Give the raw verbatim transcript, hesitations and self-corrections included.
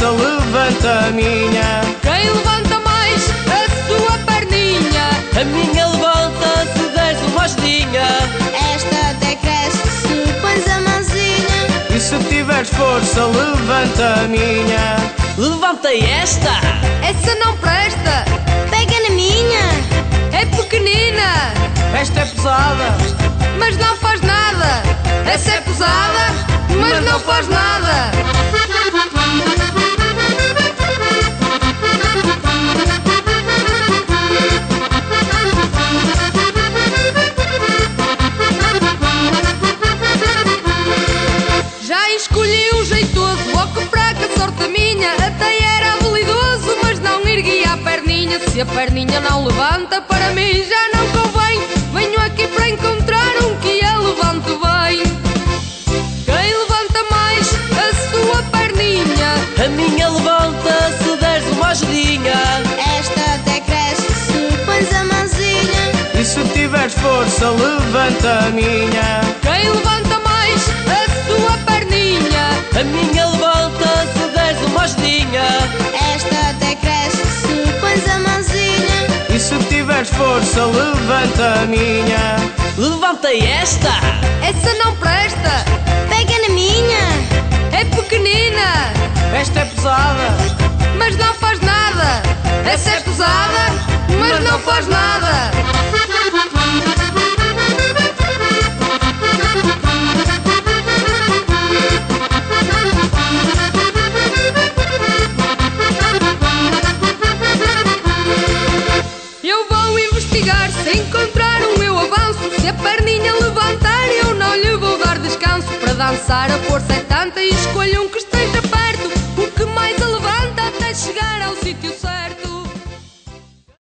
força, levanta a minha. Quem levanta mais a sua perninha? A minha levanta se deres uma ajudinha. Esta até cresce se pões a mãozinha. E se tiveres força, levanta a minha. Levanta esta. Essa não presta, Pega na minha. é pequenina, Esta é pesada, mas não faz nada. Essa é pesada, mas não faz nada. Já escolhi um jeitoso, ó que fraca sorte a minha. Até era habilidoso, mas não erguia a perninha. Se a perninha não levanta, para mim já não convém. Venho aqui para encontrar um que a levante bem. Quem levanta mais a sua perninha? A minha levanta se deres uma ajudinha. Esta até cresce se pões a mãozinha. e se tiveres força, levanta a minha. Quem levanta mais a sua perninha? A minha levanta se deres uma ajudinha. Esta até cresce se pões a mãozinha. E se tiveres força, levanta a minha. Levanta esta. Essa não presta, Pega na minha. é pequenina, Esta é pesada, mas não faz nada. Essa é pesada, mas não faz nada. Eu vou investigar, se encontrar o meu avanço. Se a perninha levantar, eu não lhe vou dar descanso. Para dançar a força é tanta e escolho um que